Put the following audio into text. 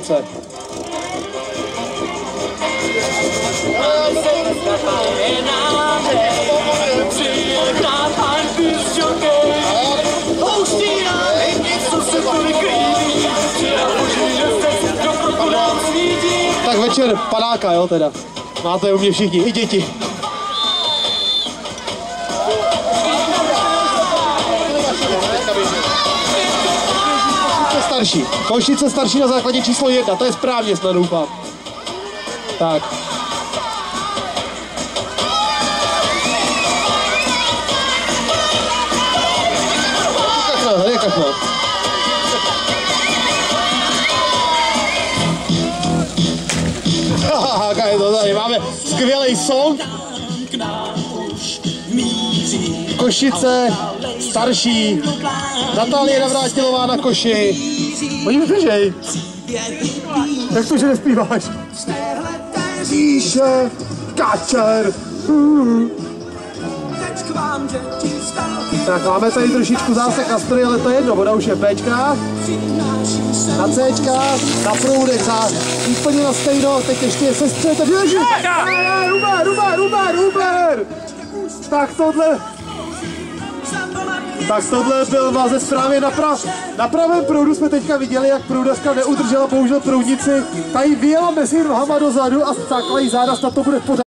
Tak večer panáka, jo, teda. Máte u mě všichni, i děti. Starší. Košice starší na základě číslo 1, to je správně, snad doufám. Tak. Tady je kachna. Haha, je to tady, máme skvělý song. Košice, starší, Natálie Navrátilová na koši. Oni mi držej. Jak to, že nespíváš? Píše kačer. Tak máme tady trošičku zásek na stroji, ale to je jedno, voda už je Bčka. Na Cčka, na proudek a úplně na stejno, teď ještě sestře, tak ježi! Uber! Tak tohle byl vázec právě na pravém proudu jsme teďka viděli, jak proudařka neudržela bohužel proudnici. Tady vyjela mezi nohama dozadu a stákla jí záda, snad to bude v pořádku.